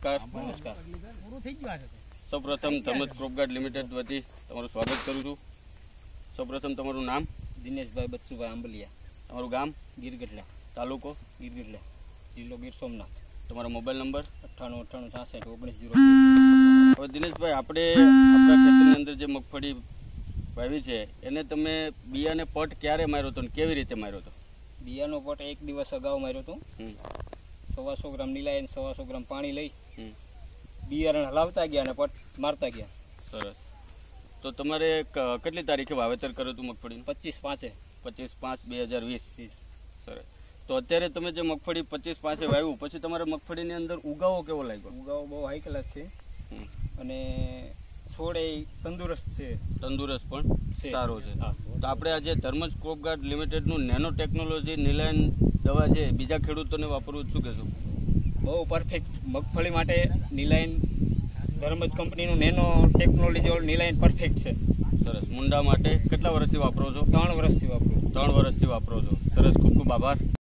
નમસ્કાર. નમસ્કાર. સૌપ્રથમ ધર્મજ ક્રોપગાર્ડ લિમિટેડ વતી તમારું સ્વાગત કરું છું. સૌપ્રથમ તમારું નામ? દિનેશભાઈ બચ્ચુભાઈ આંબલિયા. તમારું ગામ? ગીરગઢડા. તાલુકો? ગીરગઢડા. જિલ્લો ગીર સોમનાથ. તમારો મોબાઈલ નંબર? 98 હવે દિનેશભાઈ, આપણે આપણા ખેતરની અંદર જે મગફળી વાવી છે એને તમે બિયાને પટ ક્યારે માર્યો હતો અને કેવી રીતે માર્યો હતો? બિયાનો પટ એક દિવસ અગાઉ માર્યો હતો. 125 ગ્રામ નીલાયન 125 ગ્રામ પાણી લઈ બિયારણ હલાવતા ગયા અને પટ મારતા ગયા. સરસ. તો તમારે કેટલી તારીખે વાવેતર કર્યું હતું મગફળીનું? 25/5/2020. સરસ. તો અત્યારે તમે જે મગફળી 25/5 વાવ્યું પછી તમારે મગફળીની અંદર ઉગાવો કેવો લાગ્યો? ઉગાવો બહુ હાઈ ક્લાસ છે અને છોડ એ તંદુરસ્ત છે. તંદુરસ્ત પણ સારો છે. હા. તો આપણે આજે ધર્મજ ક્રોપગાર્ડ લિમિટેડનું નેનો ટેકનોલોજી નીલાયન દવા છે, બીજા ખેડૂતોને વાપરવું શું કહેશો? બહુ પરફેક્ટ મગફળી માટે નીલાયન ધર્મજ કંપનીનું નેનો ટેકનોલોજી નીલાયન પરફેક્ટ છે. સરસ. મુંડા માટે કેટલા વર્ષથી વાપરો છો? 3 વર્ષથી વાપરું. 3 વર્ષથી વાપરો છો. સરસ. ખૂબ ખૂબ આભાર.